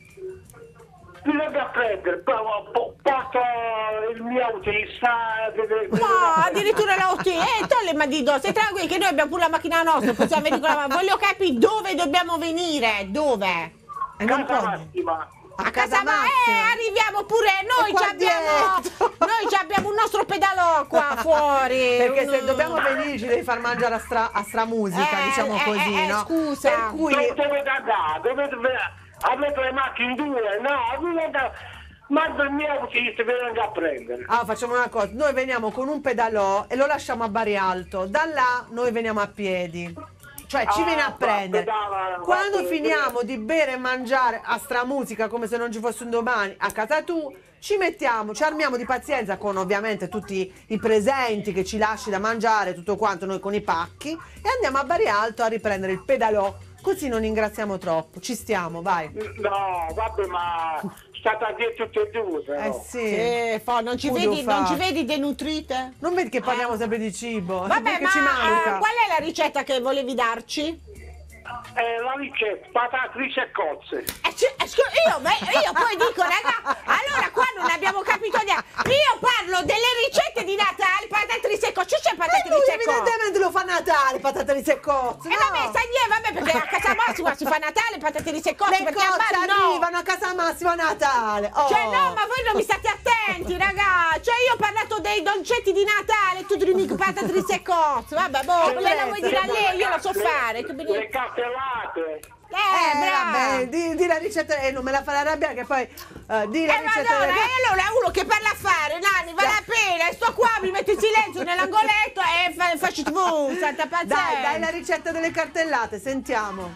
[SPEAKER 16] Vi vengo a prendere, po- po- porto il mio autista.
[SPEAKER 2] No, addirittura l'autista. Eh, tolle ma di dosso, stai tranquilli che noi abbiamo pure la macchina nostra, possiamo venire con la macchina. Voglio capire dove dobbiamo venire, dove?
[SPEAKER 1] E non
[SPEAKER 16] Casa
[SPEAKER 1] puoi.
[SPEAKER 16] Massima.
[SPEAKER 2] A casa ma eh, arriviamo pure noi,
[SPEAKER 1] E qua
[SPEAKER 2] ci abbiamo, noi ci abbiamo un nostro pedalò qua fuori.
[SPEAKER 1] Perché se
[SPEAKER 2] Un-
[SPEAKER 1] dobbiamo venire ci devi far mangiare a stra, a stramusica,
[SPEAKER 2] Eh,
[SPEAKER 1] diciamo
[SPEAKER 2] eh,
[SPEAKER 1] così,
[SPEAKER 2] eh,
[SPEAKER 1] no?
[SPEAKER 2] scusa.
[SPEAKER 1] Per cui
[SPEAKER 16] Dove dovete andare? Dovete avete le macchine in due? No, vi vengo, mando il mio autista e vi vengo a prendere.
[SPEAKER 1] ah, facciamo una cosa, noi veniamo con un pedalò e lo lasciamo a Bari Alto, da là noi veniamo a piedi. Cioè ci
[SPEAKER 16] Ah,
[SPEAKER 1] viene a
[SPEAKER 16] va,
[SPEAKER 1] prendere.
[SPEAKER 16] va, va,
[SPEAKER 1] Quando
[SPEAKER 16] va,
[SPEAKER 1] finiamo di bere e mangiare a stramusica come se non ci fosse un domani a casa tu, ci mettiamo, ci armiamo di pazienza con ovviamente tutti i presenti che ci lasci da mangiare, tutto quanto, noi con i pacchi, e andiamo a Bari Alto a riprendere il pedalò. Così non ingraziamo troppo. Ci stiamo, vai.
[SPEAKER 16] No, vabbè, ma state a dire tutti e due, però.
[SPEAKER 1] Eh sì.
[SPEAKER 2] Sì, fa- non, ci
[SPEAKER 1] Udo
[SPEAKER 2] vedi,
[SPEAKER 1] fa.
[SPEAKER 2] non ci vedi denutrite?
[SPEAKER 1] Non vedi che parliamo sempre di cibo?
[SPEAKER 2] Vabbè,
[SPEAKER 1] perché
[SPEAKER 2] ma
[SPEAKER 1] ci manca.
[SPEAKER 2] eh, qual è la ricetta che volevi darci?
[SPEAKER 16] Eh, la ricetta, patate e cozze.
[SPEAKER 2] Eh, ci- eh, scu- io, beh, io poi dico, raga, allora qua non abbiamo capito niente. Io parlo delle ricette di Natale, patate e cozze, c'è patate
[SPEAKER 1] E lui
[SPEAKER 2] e cozze.
[SPEAKER 1] evidentemente lo fa a Natale, patate di secozze.
[SPEAKER 2] E vabbè, sta niente, vabbè, perché a casa Massima si fa Natale, patate di secozze,
[SPEAKER 1] Le
[SPEAKER 2] perché a
[SPEAKER 1] cozze
[SPEAKER 2] Bari no.
[SPEAKER 1] arrivano a casa Massima a Natale. Oh.
[SPEAKER 2] Cioè no, ma voi non mi state attenti, raga. Cioè io ho parlato dei dolcetti di Natale, tu mi dici patate e cozze. Vabbè, boh,
[SPEAKER 1] Che
[SPEAKER 2] lei la vuoi dire a
[SPEAKER 16] Le-
[SPEAKER 2] lei, io lo so
[SPEAKER 16] le-
[SPEAKER 2] fare. Che
[SPEAKER 16] Le
[SPEAKER 2] benissimo.
[SPEAKER 16] cartellate.
[SPEAKER 2] Eh,
[SPEAKER 1] Eh,
[SPEAKER 2] brava.
[SPEAKER 1] vabbè, di, di la ricetta e non me la farà arrabbiare che poi eh, di la
[SPEAKER 2] Eh, ma
[SPEAKER 1] ricetta
[SPEAKER 2] allora,
[SPEAKER 1] delle-
[SPEAKER 2] e allora uno che parla a fare, Nani, vale la pena, sto qua, mi metto in silenzio nell'angoletto e fa, faccio tu, santa pazienza.
[SPEAKER 1] Dai, dai la ricetta delle cartellate, sentiamo.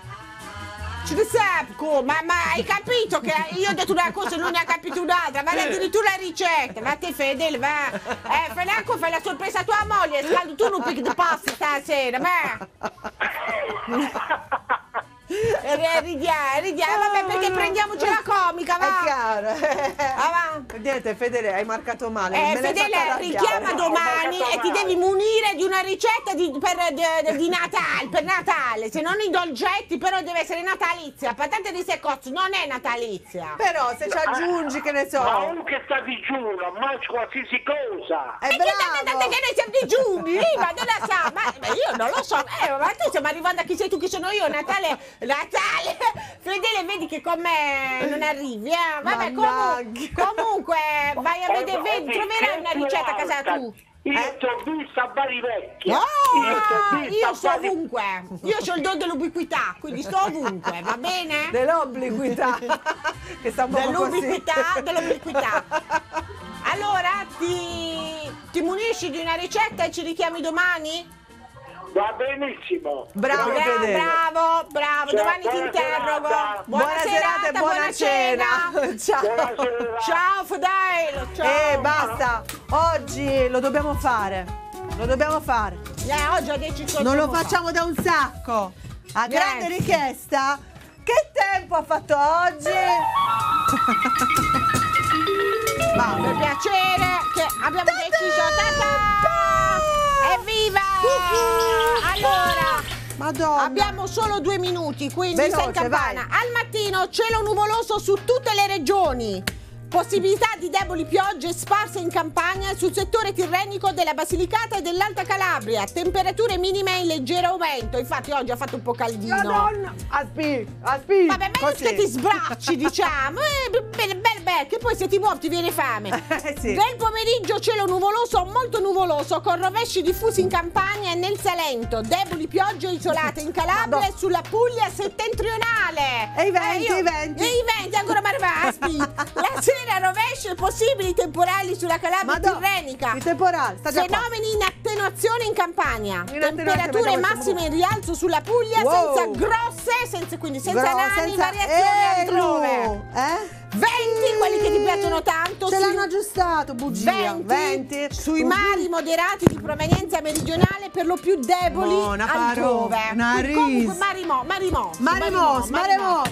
[SPEAKER 2] Ce ne sapco, ma, ma hai capito che io ho detto una cosa e lui ne ha capito un'altra, ma addirittura la ricetta, ma te Fedele, va. Eh, Federico, fai la sorpresa a tua moglie, scaldo tu un pic di pasta stasera, ma. Eh, ridiamo, ridiamo, vabbè, perché prendiamoci la comica, va.
[SPEAKER 1] È chiaro.
[SPEAKER 2] Ah,
[SPEAKER 1] Niente, Fedele, hai marcato male.
[SPEAKER 2] Eh,
[SPEAKER 1] me l'hai
[SPEAKER 2] Fedele,
[SPEAKER 1] fatta arrabbiare.
[SPEAKER 2] richiama domani e ti devi munire di una ricetta di, per, di, di Natale, per Natale, se non i dolcetti, però deve essere natalizia. Patate di secozze non è natalizia.
[SPEAKER 1] Però se ci aggiungi, che ne so.
[SPEAKER 16] Ma uno che sta digiuno, mangia qualsiasi cosa.
[SPEAKER 1] È
[SPEAKER 2] E che
[SPEAKER 1] bravo.
[SPEAKER 2] che noi siamo digiuni, ma non la sa, ma, ma io non lo so, eh, ma tu stiamo arrivando a chi sei tu, chi sono io, Natale, Natale, Fedele, vedi che con me non arrivi, eh, vabbè, comu- comunque, vai a vedere, vedi, troverai una ricetta a casa tu.
[SPEAKER 16] Io
[SPEAKER 1] Eh?
[SPEAKER 16] ti ho visto a Bari Vecchia.
[SPEAKER 2] Oh,
[SPEAKER 16] Io ti ho visto
[SPEAKER 2] io
[SPEAKER 16] a
[SPEAKER 2] sto
[SPEAKER 16] Bari-
[SPEAKER 2] ovunque, io ho il don dell'ubiquità, quindi sto ovunque, va bene?
[SPEAKER 1] Dell'obliquità. Che sta un po' così.
[SPEAKER 2] Dell'ubiquità, dell'ubiquità. Allora, ti, ti munisci di una ricetta e ci richiami domani?
[SPEAKER 16] Va benissimo.
[SPEAKER 1] Bravo,
[SPEAKER 2] Bra-
[SPEAKER 1] Fedele.
[SPEAKER 2] bravo, bravo,
[SPEAKER 16] Cioè,
[SPEAKER 2] domani ti
[SPEAKER 16] buona
[SPEAKER 2] interrogo.
[SPEAKER 16] serata.
[SPEAKER 2] Buona,
[SPEAKER 1] Buona
[SPEAKER 2] serata,
[SPEAKER 1] serata e buona cena. Ciao.
[SPEAKER 16] Buonasera.
[SPEAKER 2] Ciao Fedele, ciao.
[SPEAKER 1] Eh, basta. Oggi lo dobbiamo fare. Lo dobbiamo fare.
[SPEAKER 2] Eh, oggi ho deciso
[SPEAKER 1] Non lo
[SPEAKER 2] come
[SPEAKER 1] facciamo da un sacco. A grande
[SPEAKER 2] Grazie.
[SPEAKER 1] richiesta. Che tempo ha fatto oggi?
[SPEAKER 2] fa. Per piacere, che abbiamo deciso. Ta-ta! Evviva! Allora,
[SPEAKER 1] Madonna.
[SPEAKER 2] abbiamo solo due minuti, quindi
[SPEAKER 1] Veloce,
[SPEAKER 2] sei in campana.
[SPEAKER 1] vai.
[SPEAKER 2] Al mattino cielo nuvoloso su tutte le regioni. Possibilità di deboli piogge sparse in campagna sul settore tirrenico della Basilicata e dell'Alta Calabria. Temperature minime in leggero aumento. Infatti oggi ha fatto un po' caldino.
[SPEAKER 1] Madonna! Aspi, aspi.
[SPEAKER 2] Vabbè, meglio che ti sbracci, diciamo. Eh, bene, bene, bene, che poi se ti muovi ti viene fame.
[SPEAKER 1] Eh, sì.
[SPEAKER 2] Nel pomeriggio cielo nuvoloso o molto nuvoloso con rovesci diffusi in campagna e nel Salento. Deboli piogge isolate in Calabria e sulla Puglia settentrionale.
[SPEAKER 1] E i venti,
[SPEAKER 2] eh, io,
[SPEAKER 1] i venti.
[SPEAKER 2] E i venti, ancora Marvaspi. La sera rovesci e possibili temporali sulla Calabria
[SPEAKER 1] Madonna,
[SPEAKER 2] tirrenica.
[SPEAKER 1] i temporali, sta già qua.
[SPEAKER 2] Fenomeni in attenuazione in campagna.
[SPEAKER 1] In
[SPEAKER 2] Temperature
[SPEAKER 1] attenuazione,
[SPEAKER 2] massime in rialzo sulla Puglia,
[SPEAKER 1] wow.
[SPEAKER 2] senza grosse, senza, quindi senza
[SPEAKER 1] Gro-
[SPEAKER 2] nani,
[SPEAKER 1] senza-
[SPEAKER 2] variazioni
[SPEAKER 1] Eh,
[SPEAKER 2] altrove.
[SPEAKER 1] no. Eh?
[SPEAKER 2] venti, quelli che ti piacciono tanto.
[SPEAKER 1] Ce
[SPEAKER 2] sui-
[SPEAKER 1] l'hanno aggiustato, bugia.
[SPEAKER 2] venti,
[SPEAKER 1] venti.
[SPEAKER 2] sui
[SPEAKER 1] Bugia.
[SPEAKER 2] mari moderati di provenienza meridionale, per lo più deboli
[SPEAKER 1] Mo, una
[SPEAKER 2] altrove.
[SPEAKER 1] paro- una
[SPEAKER 2] Quindi comunque
[SPEAKER 1] ris.
[SPEAKER 2] Marimo, Marimo,
[SPEAKER 1] Marimo, Marimo.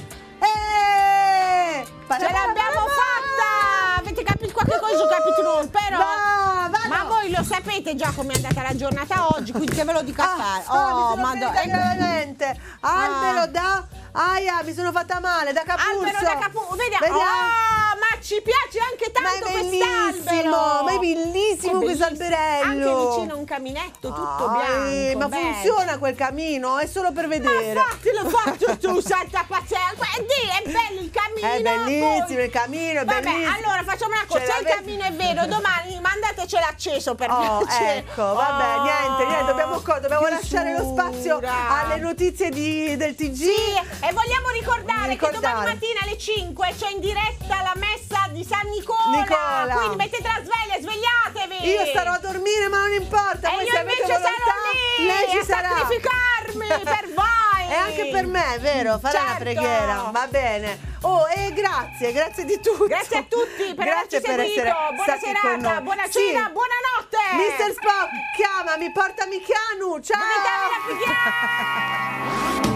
[SPEAKER 1] Eh!
[SPEAKER 2] Ce l'abbiamo fatta! Avete capito qualche cosa, capito noi, però.
[SPEAKER 1] Va, va,
[SPEAKER 2] ma
[SPEAKER 1] no.
[SPEAKER 2] voi lo sapete già com'è andata la giornata oggi, quindi che ve lo dico a fare.
[SPEAKER 1] Ah, mi
[SPEAKER 2] Oh,
[SPEAKER 1] sono
[SPEAKER 2] Madonna.
[SPEAKER 1] ferita gravemente. Albero da Aia, mi sono fatta male, da Capurso.
[SPEAKER 2] Albero da Capurso, vediamo.
[SPEAKER 1] Vediamo.
[SPEAKER 2] Oh, ma ci piace anche tanto
[SPEAKER 1] Ma è
[SPEAKER 2] quest'albero.
[SPEAKER 1] bellissimo, ma è bellissimo
[SPEAKER 2] È
[SPEAKER 1] questo
[SPEAKER 2] bellissimo.
[SPEAKER 1] alberello.
[SPEAKER 2] Anche vicino a un caminetto tutto
[SPEAKER 1] Ah,
[SPEAKER 2] bianco.
[SPEAKER 1] eh, ma
[SPEAKER 2] bello.
[SPEAKER 1] funziona quel camino? È solo per vedere.
[SPEAKER 2] Ma fatelo fatto tu, santa pazienza. Dì, è bello il camino.
[SPEAKER 1] È bellissimo
[SPEAKER 2] poi-
[SPEAKER 1] il camino, è
[SPEAKER 2] Vabbè,
[SPEAKER 1] bellissimo.
[SPEAKER 2] allora facciamo una cosa,
[SPEAKER 1] Ce
[SPEAKER 2] se il
[SPEAKER 1] l'avete-
[SPEAKER 2] cammino è vero, domani mandatecelo acceso per
[SPEAKER 1] Oh,
[SPEAKER 2] piacere.
[SPEAKER 1] ecco, vabbè,
[SPEAKER 2] Oh,
[SPEAKER 1] niente, niente, dobbiamo, co- dobbiamo
[SPEAKER 2] che
[SPEAKER 1] lasciare lo spazio
[SPEAKER 2] sura.
[SPEAKER 1] alle notizie di- del T G.
[SPEAKER 2] Sì, e vogliamo ricordare,
[SPEAKER 1] Ricordare.
[SPEAKER 2] che domani mattina alle cinque c'è in diretta la messa di San Nicola.
[SPEAKER 1] Nicola.
[SPEAKER 2] Quindi mettete la sveglia, svegliatevi.
[SPEAKER 1] Io starò a dormire, ma non importa.
[SPEAKER 2] E
[SPEAKER 1] voi
[SPEAKER 2] io
[SPEAKER 1] se avete
[SPEAKER 2] invece
[SPEAKER 1] volontà,
[SPEAKER 2] sarò lì
[SPEAKER 1] lei ci
[SPEAKER 2] a
[SPEAKER 1] sarà.
[SPEAKER 2] sacrificarmi per voi.
[SPEAKER 1] E anche per me, vero? Fare una
[SPEAKER 2] Certo.
[SPEAKER 1] preghiera, va bene. Oh, e grazie, grazie di tutto.
[SPEAKER 2] Grazie a tutti per
[SPEAKER 1] Grazie
[SPEAKER 2] averci
[SPEAKER 1] per
[SPEAKER 2] seguito.
[SPEAKER 1] essere
[SPEAKER 2] Buona
[SPEAKER 1] stati con
[SPEAKER 2] serata,
[SPEAKER 1] noi.
[SPEAKER 2] buona
[SPEAKER 1] Sì.
[SPEAKER 2] cena, buonanotte.
[SPEAKER 1] mister Spock, chiamami, portami Chianu, ciao.
[SPEAKER 2] Vomitare la preghiera.